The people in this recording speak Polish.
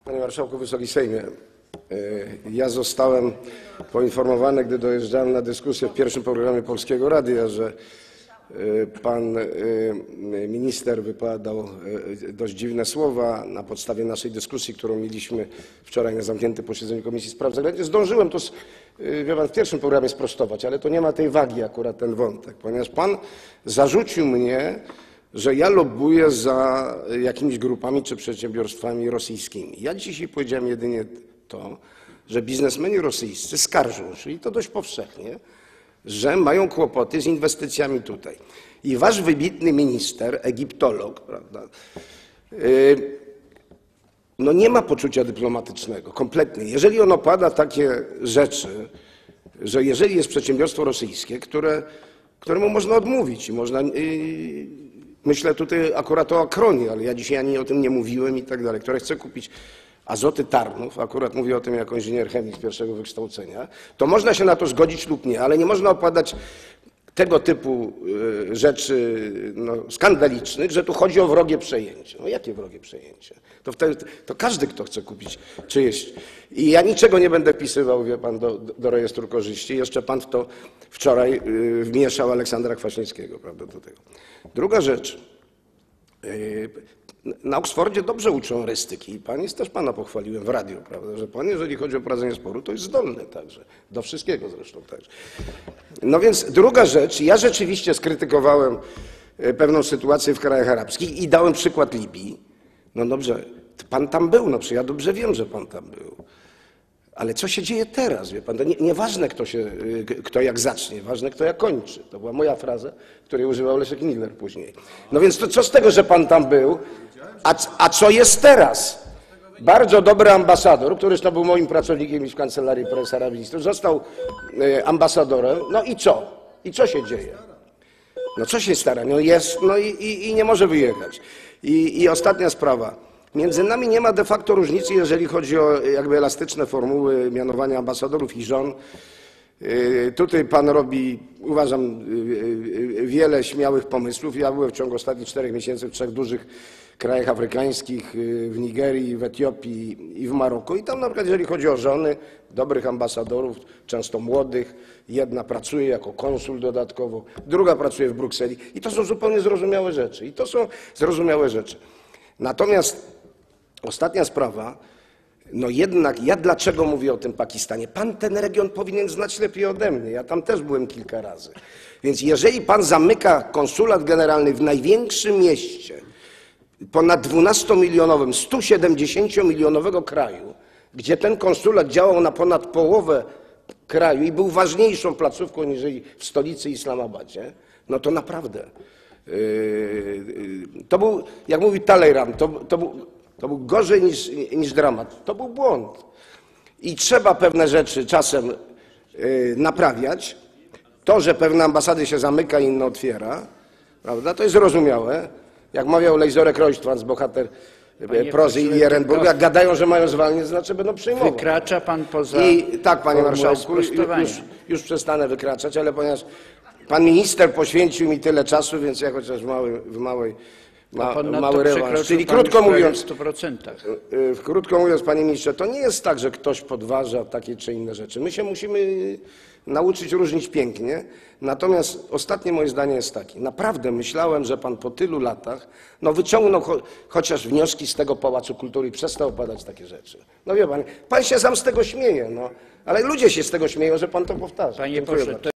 Panie Marszałku, Wysoki Sejmie, ja zostałem poinformowany, gdy dojeżdżałem na dyskusję w pierwszym programie Polskiego Radia, że pan minister wypowiadał dość dziwne słowa na podstawie naszej dyskusji, którą mieliśmy wczoraj na zamkniętym posiedzeniu Komisji Spraw Zagranicznych. Zdążyłem to, wie pan, w pierwszym programie sprostować, ale to nie ma tej wagi akurat ten wątek, ponieważ pan zarzucił mnie, że ja lobbuję za jakimiś grupami czy przedsiębiorstwami rosyjskimi. Ja dzisiaj powiedziałem jedynie to, że biznesmeni rosyjscy skarżą się, i to dość powszechnie, że mają kłopoty z inwestycjami tutaj. I wasz wybitny minister, egiptolog, prawda, no nie ma poczucia dyplomatycznego, kompletnie. Jeżeli on opowiada takie rzeczy, że jeżeli jest przedsiębiorstwo rosyjskie, któremu można odmówić i można... Myślę tutaj akurat o Akronie, ale ja dzisiaj ani o tym nie mówiłem i tak dalej, które chce kupić Azoty Tarnów, akurat mówię o tym jako inżynier chemii z pierwszego wykształcenia, to można się na to zgodzić lub nie, ale nie można opowiadać tego typu rzeczy skandalicznych, że tu chodzi o wrogie przejęcie. No jakie wrogie przejęcie? To każdy, kto chce kupić czyjeś... I ja niczego nie będę wpisywał, wie pan, do rejestru korzyści. Jeszcze pan w to wczoraj wmieszał Aleksandra Kwaśniewskiego, prawda, do tego. Druga rzecz. Na Oksfordzie dobrze uczą erystyki i pana pochwaliłem w radiu, prawda, że pan, jeżeli chodzi o prowadzenie sporu, to jest zdolny także, do wszystkiego zresztą także. No więc druga rzecz, ja rzeczywiście skrytykowałem pewną sytuację w krajach arabskich i dałem przykład Libii. No dobrze, pan tam był, no przecież ja dobrze wiem, że pan tam był. Ale co się dzieje teraz, wie pan? To nieważne, kto jak zacznie, ważne, kto jak kończy. To była moja fraza, której używał Leszek Miller później. No więc to co z tego, że pan tam był, a co jest teraz? Bardzo dobry ambasador, który zresztą był moim pracownikiem już w Kancelarii Prezesa Rady Ministrów, został ambasadorem. No i co? I co się dzieje? No co się stara? No jest, no i nie może wyjechać. I ostatnia sprawa. Między nami nie ma de facto różnicy, jeżeli chodzi o jakby elastyczne formuły mianowania ambasadorów i żon. Tutaj pan robi, uważam, wiele śmiałych pomysłów. Ja byłem w ciągu ostatnich 4 miesięcy w 3 dużych krajach afrykańskich, w Nigerii, w Etiopii i w Maroku. I tam na przykład, jeżeli chodzi o żony dobrych ambasadorów, często młodych, jedna pracuje jako konsul dodatkowo, druga pracuje w Brukseli. I to są zupełnie zrozumiałe rzeczy. Natomiast ostatnia sprawa, no jednak ja dlaczego mówię o tym Pakistanie? Pan ten region powinien znać lepiej ode mnie, ja tam też byłem kilka razy. Więc jeżeli pan zamyka konsulat generalny w największym mieście, ponad 12-milionowym, 170-milionowego kraju, gdzie ten konsulat działał na ponad połowę kraju i był ważniejszą placówką niż w stolicy Islamabadzie, no to naprawdę... To był, jak mówi Talleyrand, to był gorzej niż dramat. To był błąd. I trzeba pewne rzeczy czasem naprawiać. To, że pewne ambasady się zamyka i inne otwiera, prawda, to jest zrozumiałe. Jak mawiał Lejzorek Roystwans, bohater Prozy i Ehrenburga, jak gadają, że mają zwalniać, znaczy będą przyjmować. Wykracza pan poza... I tak, panie marszałku, już przestanę wykraczać, ale ponieważ pan minister poświęcił mi tyle czasu, więc ja chociaż mały rewanż. Czyli krótko mówiąc, panie ministrze, to nie jest tak, że ktoś podważa takie czy inne rzeczy. My się musimy nauczyć różnić pięknie. Natomiast ostatnie moje zdanie jest takie. Naprawdę myślałem, że pan po tylu latach wyciągnął chociaż wnioski z tego Pałacu Kultury i przestał opowiadać takie rzeczy. No wie pan się sam z tego śmieje, ale ludzie się z tego śmieją, że pan to powtarza. Panie pośle,